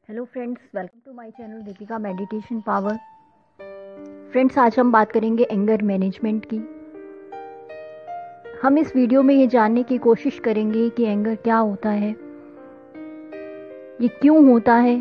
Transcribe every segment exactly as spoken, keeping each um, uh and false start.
Hello friends, welcome to my channel Deepika meditation power. Friends, आज हम बात करेंगे एंगर मैनेजमेंट की। हम इस वीडियो में ये जानने की कोशिश करेंगे कि एंगर क्या होता है, ये क्यों होता है,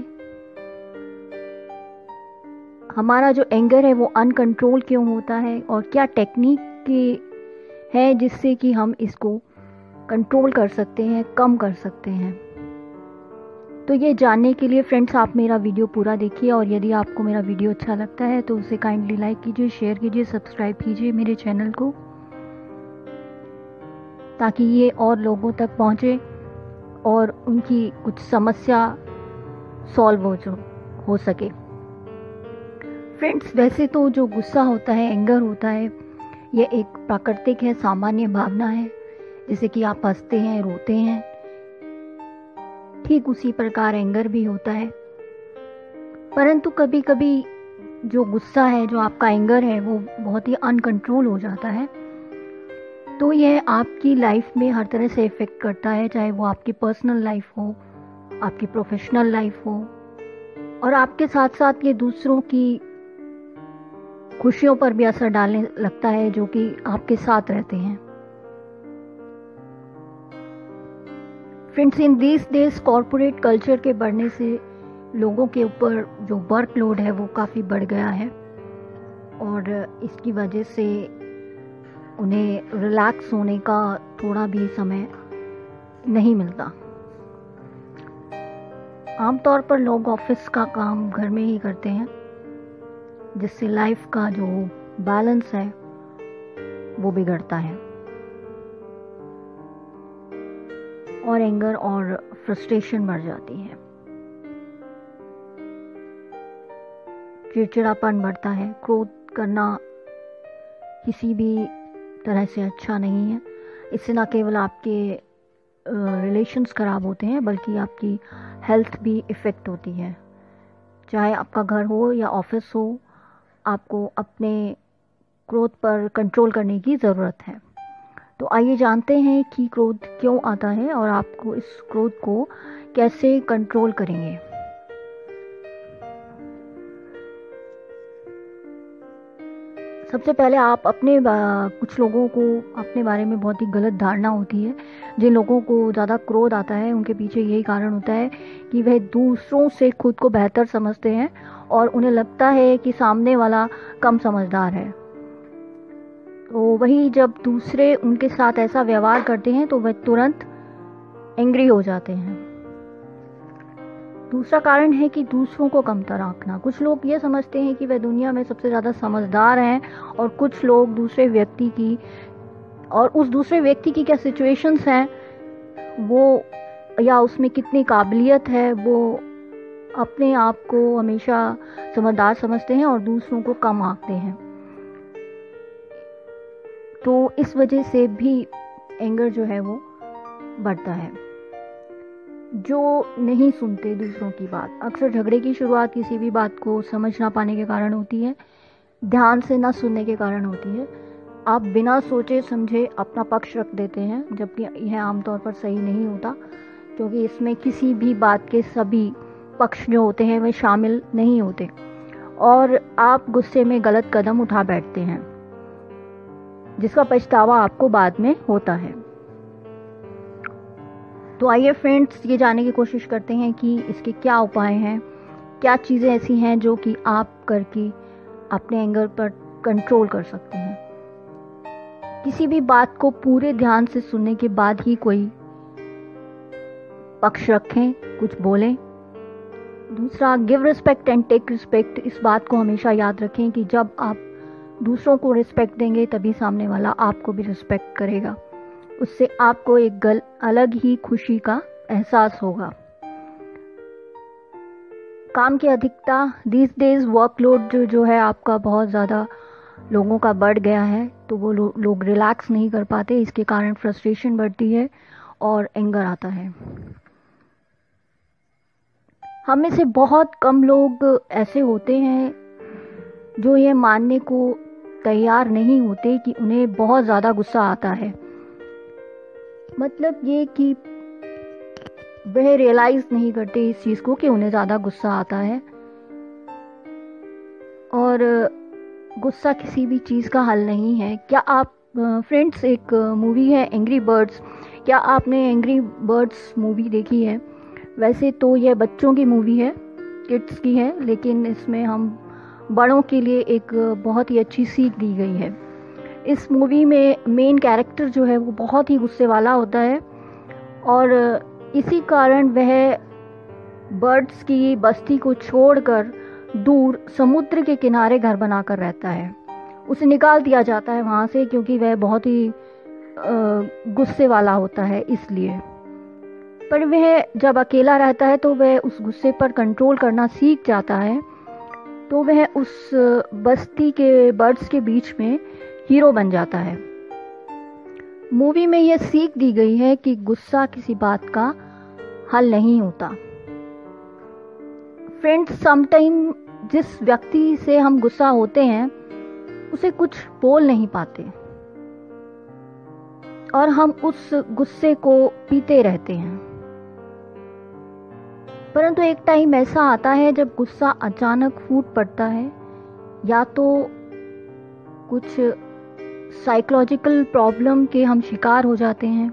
हमारा जो एंगर है वो अनकंट्रोल क्यों होता है और क्या टेक्निक के है जिससे कि हम इसको कंट्रोल कर सकते हैं, कम कर सकते हैं। तो ये जानने के लिए फ्रेंड्स आप मेरा वीडियो पूरा देखिए, और यदि आपको मेरा वीडियो अच्छा लगता है तो उसे काइंडली लाइक कीजिए, शेयर कीजिए, सब्सक्राइब कीजिए मेरे चैनल को, ताकि ये और लोगों तक पहुंचे और उनकी कुछ समस्या सॉल्व हो जो हो सके। फ्रेंड्स, वैसे तो जो गुस्सा होता है, एंगर होता है, ये एक प्राकृतिक है, सामान्य भावना है। जैसे कि आप हंसते हैं, रोते हैं, ठीक उसी प्रकार एंगर भी होता है। परंतु कभी कभी जो गुस्सा है, जो आपका एंगर है, वो बहुत ही अनकंट्रोल हो जाता है। तो यह आपकी लाइफ में हर तरह से इफेक्ट करता है, चाहे वो आपकी पर्सनल लाइफ हो, आपकी प्रोफेशनल लाइफ हो, और आपके साथ साथ ये दूसरों की खुशियों पर भी असर डालने लगता है, जो कि आपके साथ रहते हैं। Friends, in these days corporate culture के बढ़ने से लोगों के ऊपर जो वर्कलोड है वो काफ़ी बढ़ गया है, और इसकी वजह से उन्हें रिलैक्स होने का थोड़ा भी समय नहीं मिलता। आमतौर पर लोग ऑफिस का काम घर में ही करते हैं, जिससे लाइफ का जो बैलेंस है वो बिगड़ता है, और एंगर और फ्रस्ट्रेशन बढ़ जाती है, चिड़चिड़ापन बढ़ता है। क्रोध करना किसी भी तरह से अच्छा नहीं है। इससे ना केवल आपके रिलेशंस खराब होते हैं, बल्कि आपकी हेल्थ भी इफ़ेक्ट होती है। चाहे आपका घर हो या ऑफिस हो, आपको अपने क्रोध पर कंट्रोल करने की ज़रूरत है। तो आइए जानते हैं कि क्रोध क्यों आता है और आपको इस क्रोध को कैसे कंट्रोल करेंगे। सबसे पहले आप अपने कुछ लोगों को अपने बारे में बहुत ही गलत धारणा होती है। जिन लोगों को ज़्यादा क्रोध आता है, उनके पीछे यही कारण होता है कि वह दूसरों से खुद को बेहतर समझते हैं और उन्हें लगता है कि सामने वाला कम समझदार है। तो वही जब दूसरे उनके साथ ऐसा व्यवहार करते हैं तो वह तुरंत एंग्री हो जाते हैं। दूसरा कारण है कि दूसरों को कमतर आंकना। कुछ लोग ये समझते हैं कि वह दुनिया में सबसे ज़्यादा समझदार हैं, और कुछ लोग दूसरे व्यक्ति की और उस दूसरे व्यक्ति की क्या सिचुएशंस हैं वो, या उसमें कितनी काबिलियत है, वो अपने आप को हमेशा समझदार समझते हैं और दूसरों को कम आंकते हैं। तो इस वजह से भी एंगर जो है वो बढ़ता है। जो नहीं सुनते दूसरों की बात, अक्सर झगड़े की शुरुआत किसी भी बात को समझ ना पाने के कारण होती है, ध्यान से ना सुनने के कारण होती है। आप बिना सोचे समझे अपना पक्ष रख देते हैं, जबकि यह आमतौर पर सही नहीं होता, क्योंकि इसमें किसी भी बात के सभी पक्ष जो होते हैं वे शामिल नहीं होते, और आप गुस्से में गलत कदम उठा बैठते हैं, जिसका पछतावा आपको बाद में होता है। तो आइए फ्रेंड्स, ये जानने की कोशिश करते हैं कि इसके क्या उपाय हैं, क्या चीज़ें ऐसी हैं जो कि आप करके अपने एंगर पर कंट्रोल कर सकते हैं। किसी भी बात को पूरे ध्यान से सुनने के बाद ही कोई पक्ष रखें, कुछ बोलें। दूसरा, give respect and take respect. इस बात को हमेशा याद रखें कि जब आप दूसरों को रिस्पेक्ट देंगे तभी सामने वाला आपको भी रिस्पेक्ट करेगा। उससे आपको एक गल अलग ही खुशी का एहसास होगा। काम की अधिकता, दीज डेज वर्कलोड जो, जो है आपका बहुत ज़्यादा लोगों का बढ़ गया है, तो वो लो, लोग रिलैक्स नहीं कर पाते। इसके कारण फ्रस्ट्रेशन बढ़ती है और एंगर आता है। हम में से बहुत कम लोग ऐसे होते हैं जो ये मानने को तैयार नहीं होते कि उन्हें बहुत ज़्यादा गुस्सा आता है। मतलब ये कि वह रियलाइज नहीं करते इस चीज़ को कि उन्हें ज़्यादा गुस्सा आता है। और गुस्सा किसी भी चीज़ का हल नहीं है। क्या आप फ्रेंड्स, एक मूवी है एंग्री बर्ड्स, क्या आपने एंग्री बर्ड्स मूवी देखी है? वैसे तो यह बच्चों की मूवी है, किड्स की है, लेकिन इसमें हम बड़ों के लिए एक बहुत ही अच्छी सीख दी गई है। इस मूवी में मेन कैरेक्टर जो है वो बहुत ही गुस्से वाला होता है और इसी कारण वह बर्ड्स की बस्ती को छोड़कर दूर समुद्र के किनारे घर बनाकर रहता है। उसे निकाल दिया जाता है वहाँ से क्योंकि वह बहुत ही गुस्से वाला होता है इसलिए। पर वह जब अकेला रहता है तो वह उस गुस्से पर कंट्रोल करना सीख जाता है, तो वह उस बस्ती के बर्ड्स के बीच में हीरो बन जाता है। मूवी में यह सीख दी गई है कि गुस्सा किसी बात का हल नहीं होता। फ्रेंड्स, समटाइम जिस व्यक्ति से हम गुस्सा होते हैं उसे कुछ बोल नहीं पाते और हम उस गुस्से को पीते रहते हैं। परंतु एक टाइम ऐसा आता है जब गुस्सा अचानक फूट पड़ता है, या तो कुछ साइकोलॉजिकल प्रॉब्लम के हम शिकार हो जाते हैं,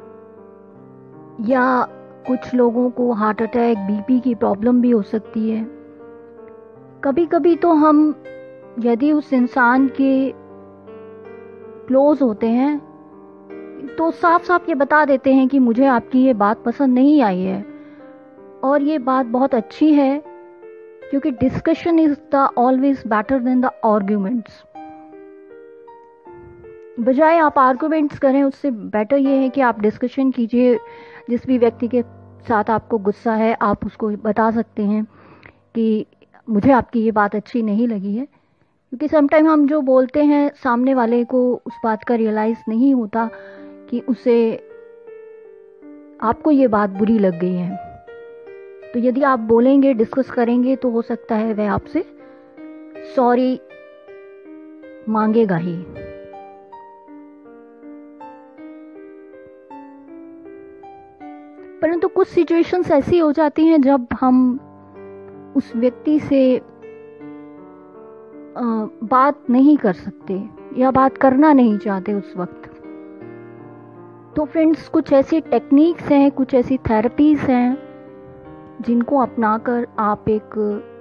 या कुछ लोगों को हार्ट अटैक, बीपी की प्रॉब्लम भी हो सकती है। कभी कभी तो हम यदि उस इंसान के क्लोज होते हैं तो साफ साफ ये बता देते हैं कि मुझे आपकी ये बात पसंद नहीं आई है। और ये बात बहुत अच्छी है क्योंकि discussion is the always better than the arguments. बजाय आप आर्ग्यूमेंट्स करें, उससे बेटर ये है कि आप डिस्कशन कीजिए। जिस भी व्यक्ति के साथ आपको गुस्सा है आप उसको बता सकते हैं कि मुझे आपकी ये बात अच्छी नहीं लगी है, क्योंकि समटाइम हम जो बोलते हैं सामने वाले को उस बात का रियलाइज़ नहीं होता कि उसे आपको ये बात बुरी लग गई है। तो यदि आप बोलेंगे, डिस्कस करेंगे, तो हो सकता है वह आपसे सॉरी मांगेगा ही। परंतु कुछ सिचुएशंस ऐसी हो जाती हैं जब हम उस व्यक्ति से बात नहीं कर सकते या बात करना नहीं चाहते उस वक्त। तो फ्रेंड्स, कुछ ऐसी टेक्निक्स हैं, कुछ ऐसी थेरेपीज हैं जिनको अपनाकर आप एक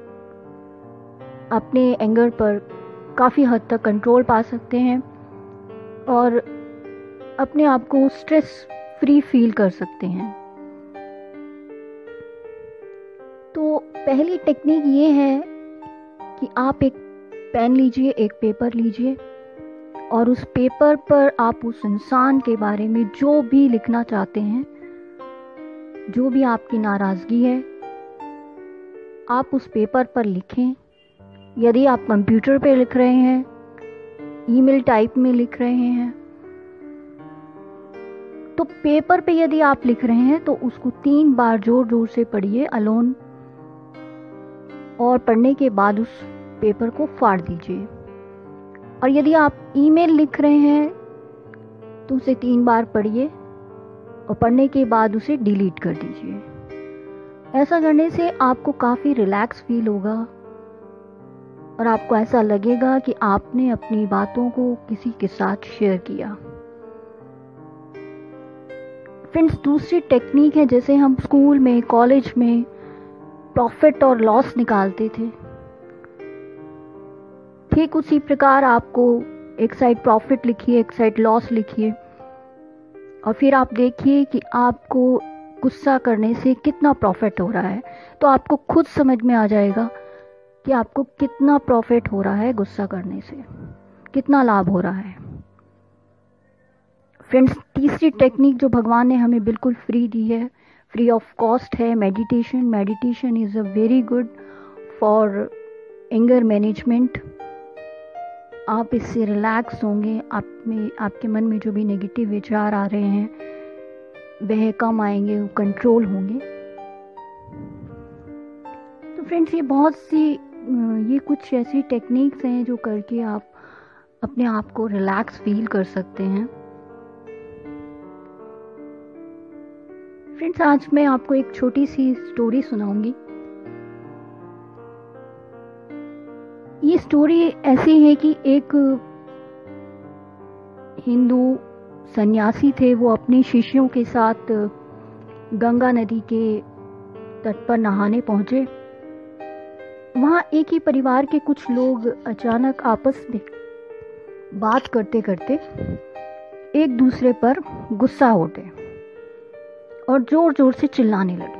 अपने एंगर पर काफ़ी हद तक कंट्रोल पा सकते हैं और अपने आप को स्ट्रेस फ्री फील कर सकते हैं। तो पहली टेक्निक ये है कि आप एक पेन लीजिए, एक पेपर लीजिए और उस पेपर पर आप उस इंसान के बारे में जो भी लिखना चाहते हैं, जो भी आपकी नाराज़गी है, आप उस पेपर पर लिखें। यदि आप कंप्यूटर पे लिख रहे हैं, ईमेल टाइप में लिख रहे हैं, तो पेपर पे यदि आप लिख रहे हैं तो उसको तीन बार जोर जोर से पढ़िए अलोन, और पढ़ने के बाद उस पेपर को फाड़ दीजिए। और यदि आप ईमेल लिख रहे हैं तो उसे तीन बार पढ़िए और पढ़ने के बाद उसे डिलीट कर दीजिए। ऐसा करने से आपको काफ़ी रिलैक्स फील होगा और आपको ऐसा लगेगा कि आपने अपनी बातों को किसी के साथ शेयर किया। फ्रेंड्स, दूसरी टेक्निक है, जैसे हम स्कूल में, कॉलेज में प्रॉफिट और लॉस निकालते थे, ठीक उसी प्रकार आपको एक साइड प्रॉफिट लिखिए, एक साइड लॉस लिखिए और फिर आप देखिए कि आपको गुस्सा करने से कितना प्रॉफिट हो रहा है। तो आपको खुद समझ में आ जाएगा कि आपको कितना प्रॉफिट हो रहा है गुस्सा करने से, कितना लाभ हो रहा है। फ्रेंड्स, तीसरी टेक्निक जो भगवान ने हमें बिल्कुल फ्री दी है, फ्री ऑफ कॉस्ट है, meditation. Meditation is a very good for anger management. आप इससे रिलैक्स होंगे, आप में आपके मन में जो भी नेगेटिव विचार आ रहे हैं वह कम आएंगे, वो कंट्रोल होंगे। तो फ्रेंड्स, ये बहुत सी ये कुछ ऐसी टेक्निक्स हैं जो करके आप अपने आप को रिलैक्स फील कर सकते हैं। फ्रेंड्स, फ्रेंड्स, आज मैं आपको एक छोटी सी स्टोरी सुनाऊंगी। ये स्टोरी ऐसी है कि एक हिंदू सन्यासी थे। वो अपने शिष्यों के साथ गंगा नदी के तट पर नहाने पहुंचे। वहां एक ही परिवार के कुछ लोग अचानक आपस में बात करते करते एक दूसरे पर गुस्सा हो गए और जोर जोर से चिल्लाने लगे।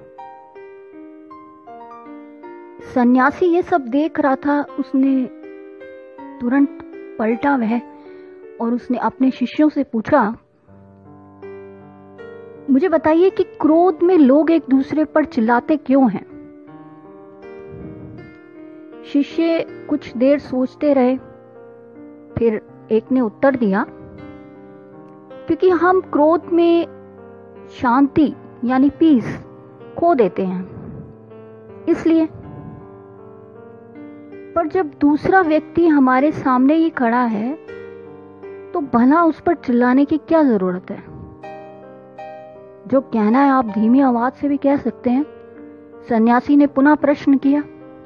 सन्यासी ये सब देख रहा था। उसने तुरंत पलटा वह और उसने अपने शिष्यों से पूछा, मुझे बताइए कि क्रोध में लोग एक दूसरे पर चिल्लाते क्यों हैं? शिष्य कुछ देर सोचते रहे, फिर एक ने उत्तर दिया, क्योंकि हम क्रोध में शांति यानी पीस खो देते हैं, इसलिए। पर जब दूसरा व्यक्ति हमारे सामने ही खड़ा है तो भला उस पर चिल्लाने की क्या जरूरत है? जो कहना है आप धीमी आवाज से भी कह सकते हैं। सन्यासी ने पुनः प्रश्न किया।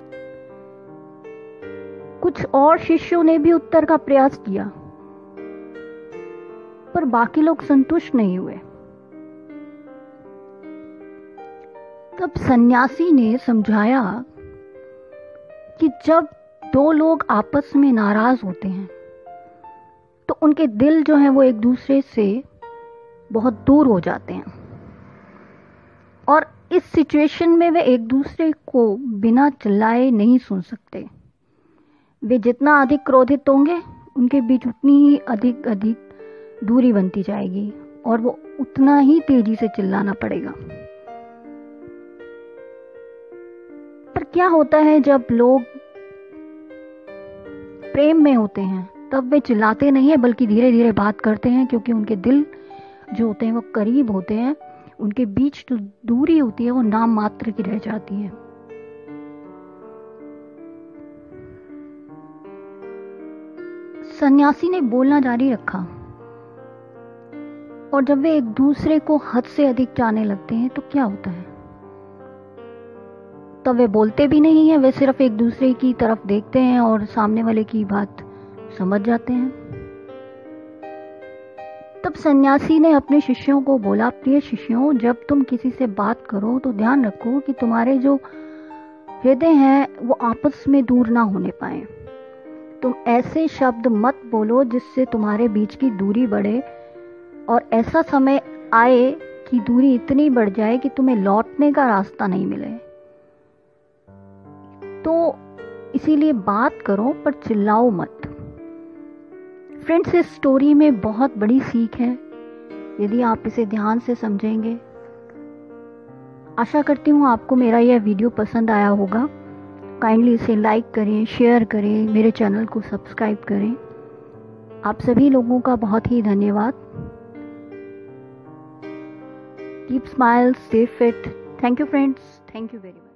कुछ और शिष्यों ने भी उत्तर का प्रयास किया, पर बाकी लोग संतुष्ट नहीं हुए। तब सन्यासी ने समझाया कि जब दो लोग आपस में नाराज होते हैं तो उनके दिल जो हैं वो एक दूसरे से बहुत दूर हो जाते हैं, और इस सिचुएशन में वे एक दूसरे को बिना चिल्लाए नहीं सुन सकते। वे जितना अधिक क्रोधित होंगे उनके बीच उतनी ही अधिक अधिक दूरी बनती जाएगी और वो उतना ही तेजी से चिल्लाना पड़ेगा। पर क्या होता है जब लोग प्रेम में होते हैं? तब वे चिल्लाते नहीं है बल्कि धीरे धीरे बात करते हैं, क्योंकि उनके दिल जो होते हैं वो करीब होते हैं। उनके बीच जो दूरी होती है वो नाम मात्र की रह जाती है। सन्यासी ने बोलना जारी रखा, और जब वे एक दूसरे को हद से अधिक जाने लगते हैं तो क्या होता है? तब वे बोलते भी नहीं है, वे सिर्फ एक दूसरे की तरफ देखते हैं और सामने वाले की बात समझ जाते हैं। तब सन्यासी ने अपने शिष्यों को बोला, प्रिय शिष्यों, जब तुम किसी से बात करो तो ध्यान रखो कि तुम्हारे जो हृदय हैं वो आपस में दूर ना होने पाए। तुम ऐसे शब्द मत बोलो जिससे तुम्हारे बीच की दूरी बढ़े, और ऐसा समय आए कि दूरी इतनी बढ़ जाए कि तुम्हें लौटने का रास्ता नहीं मिले। तो इसीलिए बात करो पर चिल्लाओ मत। फ्रेंड्स, इस स्टोरी में बहुत बड़ी सीख है यदि आप इसे ध्यान से समझेंगे। आशा करती हूँ आपको मेरा यह वीडियो पसंद आया होगा। काइंडली इसे लाइक करें, शेयर करें, मेरे चैनल को सब्सक्राइब करें। आप सभी लोगों का बहुत ही धन्यवाद। Keep smile, stay fit. Thank you friends, thank you very much.